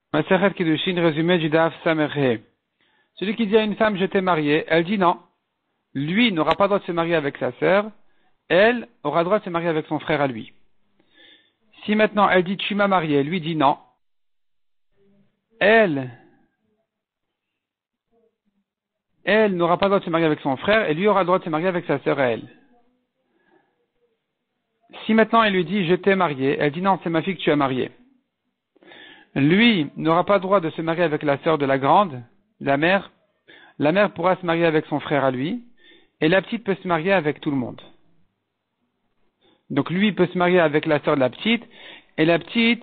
Masechet Kiddushin, résumé du Daf Samerhe. Celui qui dit à une femme, je t'ai marié, elle dit non. Lui n'aura pas le droit de se marier avec sa sœur, elle aura le droit de se marier avec son frère à lui. Si maintenant elle dit, tu m'as marié, lui dit non, elle n'aura pas le droit de se marier avec son frère, et lui aura le droit de se marier avec sa sœur à elle. Si maintenant elle lui dit, je t'ai marié, elle dit non, c'est ma fille que tu as mariée. Lui n'aura pas le droit de se marier avec la sœur de la grande, la mère. La mère pourra se marier avec son frère à lui, et la petite peut se marier avec tout le monde. Donc lui peut se marier avec la sœur de la petite, et la petite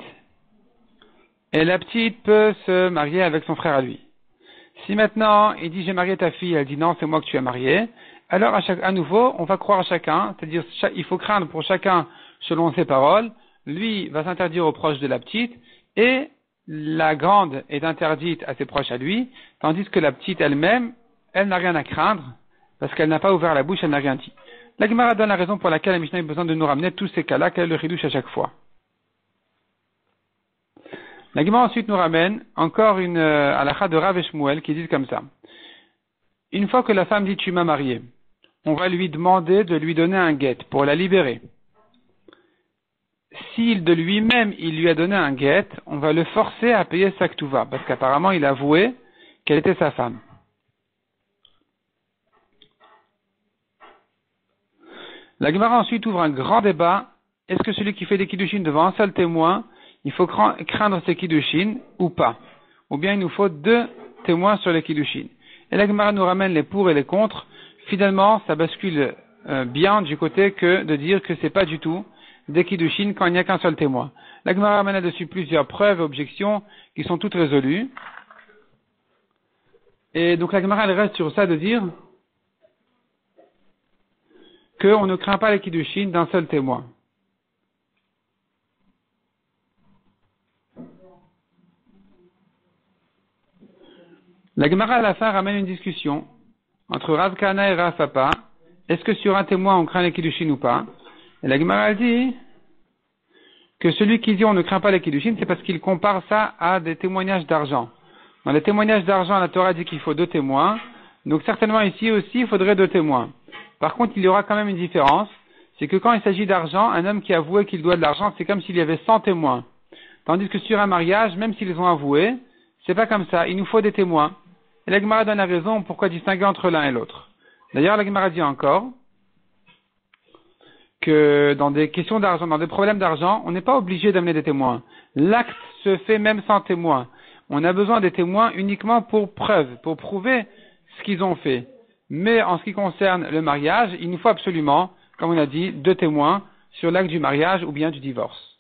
peut se marier avec son frère à lui. Si maintenant il dit j'ai marié ta fille, elle dit non, c'est moi que tu as marié, alors à nouveau on va croire à chacun, c'est-à-dire il faut craindre pour chacun selon ses paroles. Lui va s'interdire aux proches de la petite, et la grande est interdite à ses proches à lui, tandis que la petite elle-même, elle n'a rien à craindre, parce qu'elle n'a pas ouvert la bouche, elle n'a rien dit. La Gemara donne la raison pour laquelle la Mishnah a besoin de nous ramener tous ces cas-là, quel est le chidouche à chaque fois. La Gemara ensuite nous ramène encore une halakha de Rav et Shmuel qui dit comme ça. Une fois que la femme dit tu m'as marié, on va lui demander de lui donner un guet pour la libérer. S'il de lui-même il lui a donné un guet, on va le forcer à payer sa ktuva, parce qu'apparemment il a avoué qu'elle était sa femme. La Gemara ensuite ouvre un grand débat. Est-ce que celui qui fait des kiddushin devant un seul témoin, il faut craindre ses kiddushin ou pas? Ou bien il nous faut deux témoins sur les kiddushin. Et la Gemara nous ramène les pour et les contre. Finalement, ça bascule bien du côté que de dire que c'est pas du tout des kiddushin quand il n'y a qu'un seul témoin. La Gemara ramène là-dessus plusieurs preuves et objections qui sont toutes résolues. Et donc la Gemara elle reste sur ça de dire qu'on ne craint pas les kiddushin d'un seul témoin. La Gemara à la fin ramène une discussion entre Rav Kahana et Rav Papa. Est-ce que sur un témoin on craint les kiddushin ou pas? Et la Gemara dit que celui qui dit on ne craint pas les kiddushin, c'est parce qu'il compare ça à des témoignages d'argent. Dans les témoignages d'argent, la Torah dit qu'il faut deux témoins. Donc certainement ici aussi il faudrait deux témoins. Par contre, il y aura quand même une différence. C'est que quand il s'agit d'argent, un homme qui a avoué qu'il doit de l'argent, c'est comme s'il y avait 100 témoins. Tandis que sur un mariage, même s'ils ont avoué, c'est pas comme ça. Il nous faut des témoins. Et la Gemara donne la raison pourquoi distinguer entre l'un et l'autre. D'ailleurs, la Gemara dit encore que dans des questions d'argent, dans des problèmes d'argent, on n'est pas obligé d'amener des témoins. L'acte se fait même sans témoins. On a besoin des témoins uniquement pour preuve, pour prouver ce qu'ils ont fait. Mais en ce qui concerne le mariage, il nous faut absolument, comme on a dit, deux témoins sur l'acte du mariage ou bien du divorce.